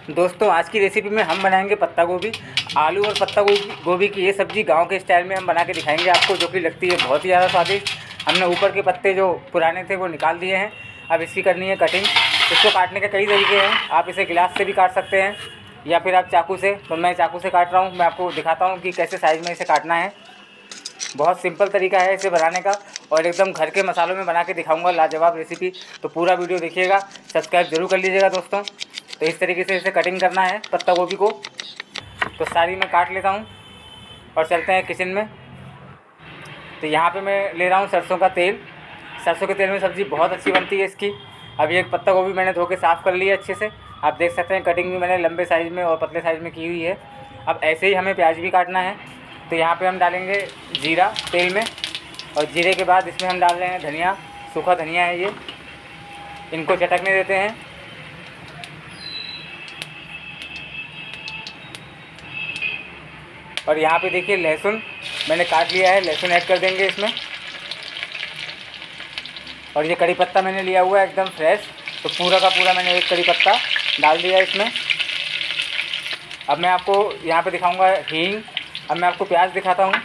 दोस्तों आज की रेसिपी में हम बनाएंगे पत्ता गोभी। आलू और पत्ता गोभी की ये सब्ज़ी गांव के स्टाइल में हम बना के दिखाएंगे आपको, जो कि लगती है बहुत ही ज़्यादा स्वादिष्ट। हमने ऊपर के पत्ते जो पुराने थे वो निकाल दिए हैं। अब इसकी करनी है कटिंग। इसको काटने के कई तरीके हैं। आप इसे गिलास से भी काट सकते हैं या फिर आप चाकू से। तो मैं चाकू से काट रहा हूँ। मैं आपको दिखाता हूँ कि कैसे साइज़ में इसे काटना है। बहुत सिंपल तरीका है इसे बनाने का और एकदम घर के मसालों में बना के दिखाऊंगा लाजवाब रेसिपी। तो पूरा वीडियो देखिएगा, सब्सक्राइब जरूर कर लीजिएगा दोस्तों। तो इस तरीके से इसे कटिंग करना है पत्ता गोभी को। तो सारी मैं काट लेता हूँ और चलते हैं किचन में। तो यहाँ पे मैं ले रहा हूँ सरसों का तेल। सरसों के तेल में सब्ज़ी बहुत अच्छी बनती है इसकी। अभी एक पत्ता गोभी मैंने धो के साफ़ कर लिया अच्छे से। आप देख सकते हैं कटिंग भी मैंने लंबे साइज़ में और पतले साइज़ में की हुई है। अब ऐसे ही हमें प्याज भी काटना है। तो यहाँ पे हम डालेंगे जीरा तेल में और जीरे के बाद इसमें हम डाल रहे हैं धनिया। सूखा धनिया है ये। इनको चटकने देते हैं। और यहाँ पे देखिए लहसुन मैंने काट लिया है, लहसुन ऐड कर देंगे इसमें। और ये कड़ी पत्ता मैंने लिया हुआ है एकदम फ्रेश। तो पूरा का पूरा मैंने एक कड़ी पत्ता डाल दिया इसमें। अब मैं आपको यहाँ पे दिखाऊंगा हींग। अब मैं आपको प्याज दिखाता हूँ।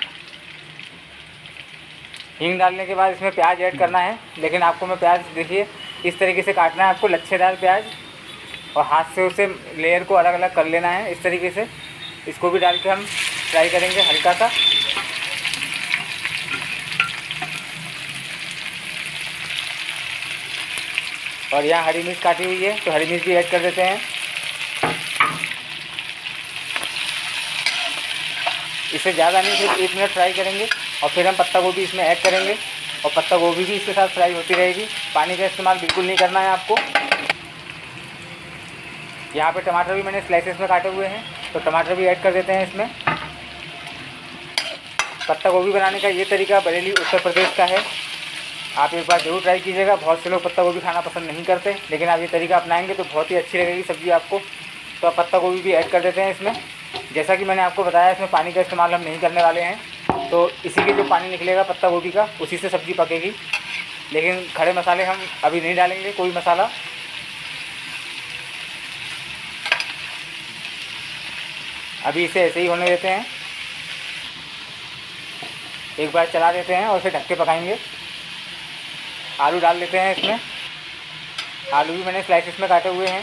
हींग डालने के बाद इसमें प्याज ऐड करना है, लेकिन आपको मैं प्याज देखिए इस तरीके से काटना है आपको, लच्छेदार प्याज। और हाथ से उसे लेयर को अलग अलग कर लेना है इस तरीके से। इसको भी डाल के हम फ्राई करेंगे हल्का सा। और यहाँ हरी मिर्च काटी हुई है तो हरी मिर्च भी ऐड कर देते हैं। इसे ज़्यादा नहीं, सिर्फ 1 मिनट फ्राई करेंगे और फिर हम पत्ता गोभी इसमें ऐड करेंगे और पत्ता गोभी भी इसके साथ फ्राई होती रहेगी। पानी का इस्तेमाल बिल्कुल नहीं करना है आपको। यहाँ पे टमाटर भी मैंने स्लाइसेस में काटे हुए हैं तो टमाटर भी ऐड कर देते हैं इसमें। पत्ता गोभी बनाने का ये तरीका बरेली उत्तर प्रदेश का है। आप एक बार ज़रूर ट्राई कीजिएगा। बहुत से लोग पत्ता गोभी खाना पसंद नहीं करते, लेकिन आप ये तरीका अपनाएंगे तो बहुत ही अच्छी लगेगी सब्ज़ी आपको। तो आप पत्ता गोभी भी ऐड कर देते हैं इसमें। जैसा कि मैंने आपको बताया इसमें पानी का इस्तेमाल हम नहीं करने वाले हैं। तो इसी के जो पानी निकलेगा पत्ता गोभी का, उसी से सब्ज़ी पकेगी। लेकिन खड़े मसाले हम अभी नहीं डालेंगे, कोई मसाला। अभी इसे ऐसे ही होने देते हैं। एक बार चला देते हैं और फिर ढक के पकाएंगे। आलू डाल देते हैं इसमें। आलू भी मैंने स्लाइसेस में काटे हुए हैं।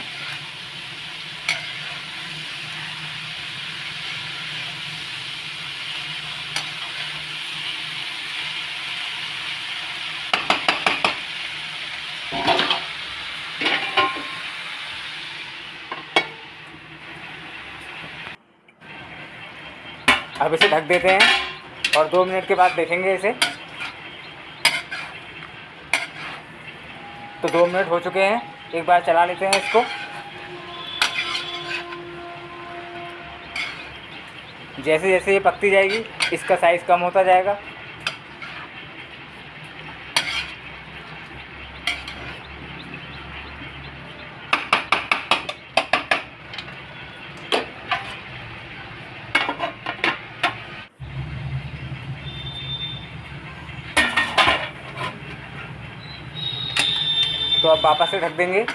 अब इसे ढक देते हैं और 2 मिनट के बाद देखेंगे इसे। तो 2 मिनट हो चुके हैं। एक बार चला लेते हैं इसको। जैसे जैसे ये पकती जाएगी इसका साइज़ कम होता जाएगा। तो अब वापस से ढक देंगे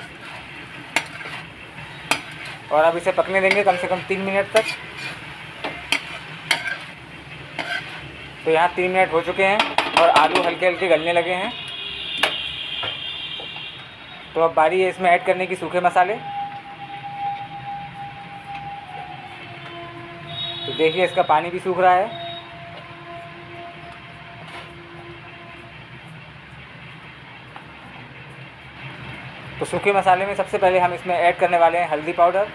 और अब इसे पकने देंगे कम से कम 3 मिनट तक। तो यहाँ 3 मिनट हो चुके हैं और आलू हल्के हल्के गलने लगे हैं। तो अब बारी है इसमें ऐड करने की सूखे मसाले। तो देखिए इसका पानी भी सूख रहा है। तो सूखे मसाले में सबसे पहले हम इसमें ऐड करने वाले हैं हल्दी पाउडर।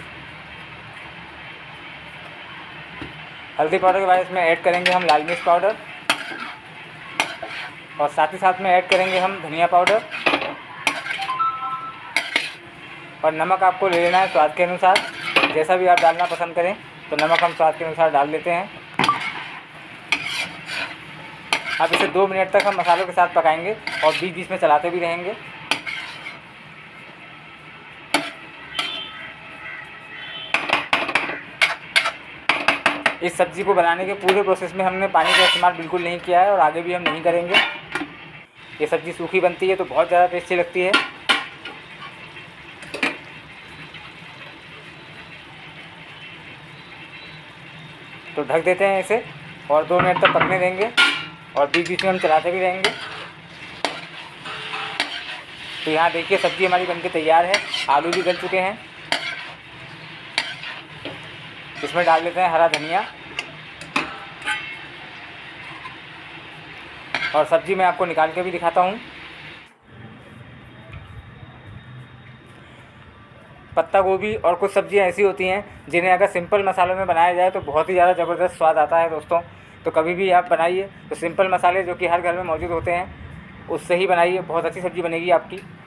हल्दी पाउडर के बाद इसमें ऐड करेंगे हम लाल मिर्च पाउडर और साथ ही साथ में ऐड करेंगे हम धनिया पाउडर। और नमक आपको ले लेना है स्वाद के अनुसार। जैसा भी आप डालना पसंद करें तो नमक हम स्वाद के अनुसार डाल देते हैं। अब इसे 2 मिनट तक हम मसालों के साथ पकाएंगे और बीच बीच में चलाते भी रहेंगे। इस सब्ज़ी को बनाने के पूरे प्रोसेस में हमने पानी का इस्तेमाल बिल्कुल नहीं किया है और आगे भी हम नहीं करेंगे। ये सब्ज़ी सूखी बनती है तो बहुत ज़्यादा टेस्टी लगती है। तो ढक देते हैं इसे और 2 मिनट तक पकने देंगे और बीच बीच में हम चलाते भी रहेंगे। तो यहाँ देखिए सब्ज़ी हमारी बनके तैयार है, आलू भी गल चुके हैं। इसमें डाल देते हैं हरा धनिया और सब्ज़ी मैं आपको निकाल के भी दिखाता हूँ। पत्ता गोभी और कुछ सब्ज़ियाँ ऐसी होती हैं जिन्हें अगर सिंपल मसालों में बनाया जाए तो बहुत ही ज़्यादा ज़बरदस्त स्वाद आता है दोस्तों। तो कभी भी आप बनाइए तो सिंपल मसाले जो कि हर घर में मौजूद होते हैं उससे ही बनाइए, बहुत अच्छी सब्ज़ी बनेगी आपकी।